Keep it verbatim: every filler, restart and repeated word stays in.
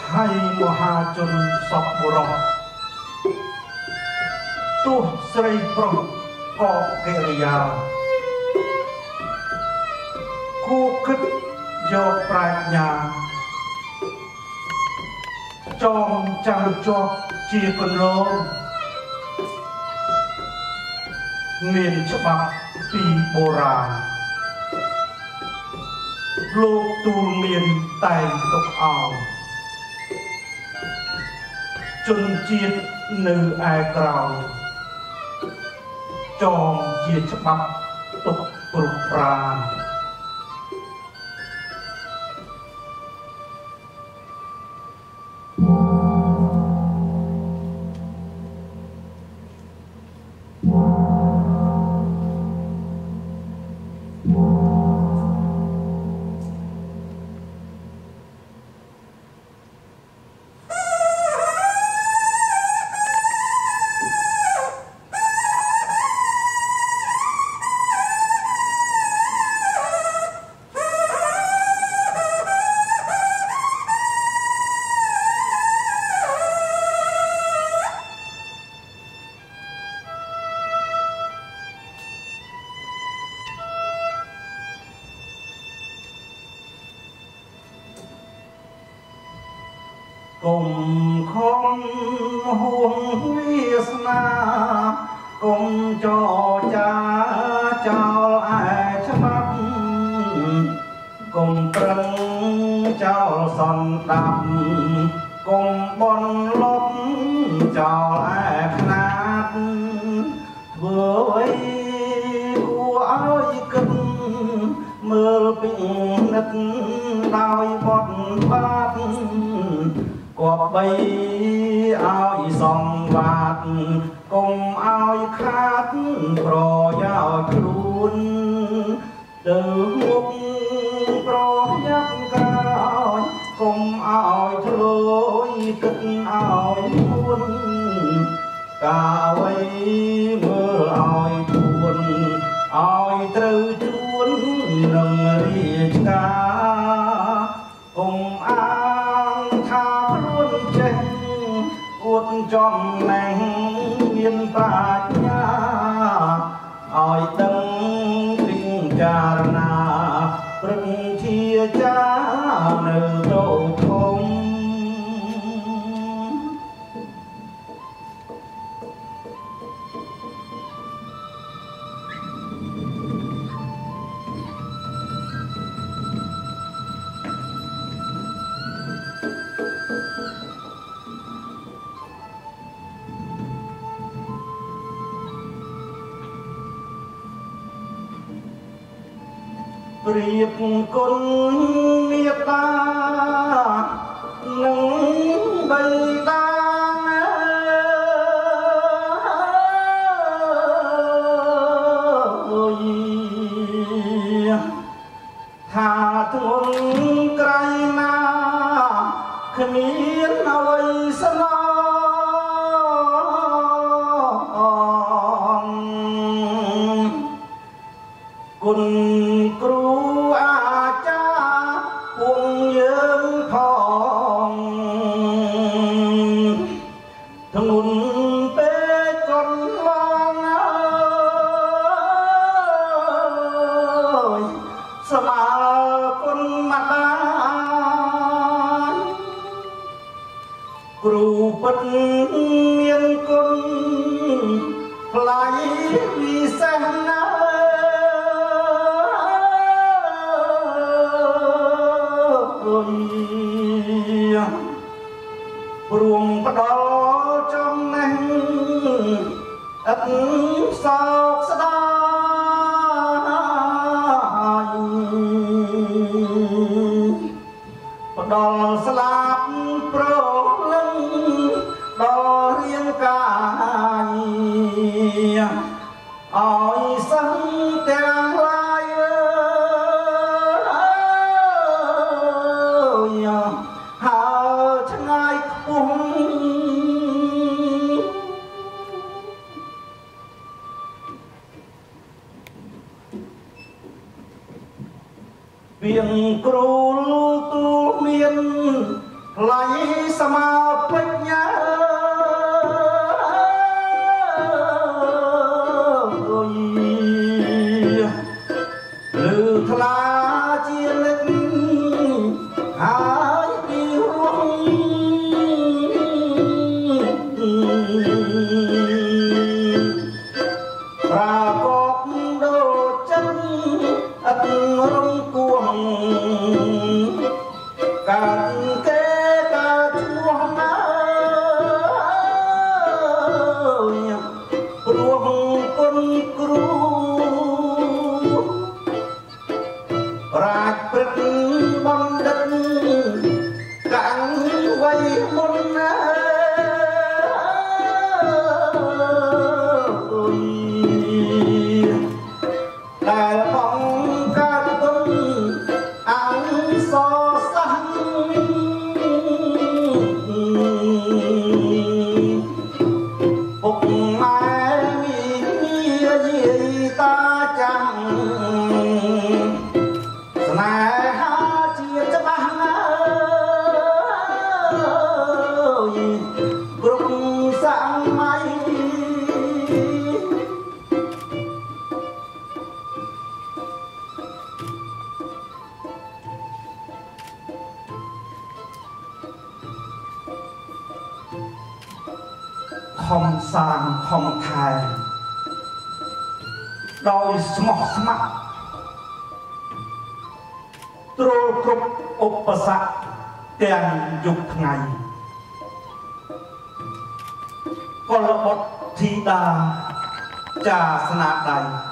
ហើយមហាជនសពបុរសទោះស្រីប្រុសក៏កិរិយាគួរគិតយកប្រាជ្ញាចងចាំជាប់ជាគន្លងមានច្បាប់ពីបុរាណលោកទូលមានតែងទុកឲ្យជនជាតិនៅឯក្រៅចងជាច្បាប់ទុកគ្រប់ប្រាណកុំខំហួងវាសនាកុំចរចាចោលឯច្បាប់កុំប្រឹងចោលសន្តាប់កុំបន់លប់ចោលឯខ្នាតធ្វើអីគួរឲ្យគិតមើលពីនិតដោយបត់បាត់គប្បីឲ្យសំវាតកុំឲ្យខាតប្រយោជន៍ខ្លួនទៅមុខប្រញាប់ក្រោយ គុំឲ្យធ្លុយគិតឲ្យពួនកាអ្វីមើលឲ្យពួនឲ្យត្រូវជួននឹងរាជការគុំអាងថាខ្លួនចេះអួតចំណេះមានប្រាជ្ញាឲ្យដឹងពីចារណាព្រឹកជាចានៅតូចធំប្រៀបគុណមេត្តានឹងបិតាអើយថាធ្ងន់ក្រៃណាគ្មានអ្វីស្នងគុណគ្រូអាចារ្យពួកយើងផងធ្ងន់ពេកកន្លងអើយស្មើគុណម្ដាយគ្រូពិតមានគុណថ្លៃវិសេសណាស់ព្រមផ្ដល់ចំណេះឥតសោកស្ដាយផ្ដល់ស្លាប់ប្រលឹងដល់រាងកាយឲ្យសឹងទាំងឡាយហើឆ្ងាយខ្ពស់វៀងគ្រូទូលមានไหลสมาปัญญาหรือทลาเจียเล็กหายปีรุ่งปรากฏโดดจันอัดรงกวงการเกการช่วงน้ำรวงคนกรูราชปรึกบันดันกังไว้มนนาแต่ป้องกันต้นอังซอสังปุกไม้มีเมียยีตาจังสนายหาเจียจะบังกรุงสังไมคอมสร้างคอมไทยโดยสมองสมัครตรูกรุบอุปสรรคเตียนยุคไงกลบทธิดาจาสนาใด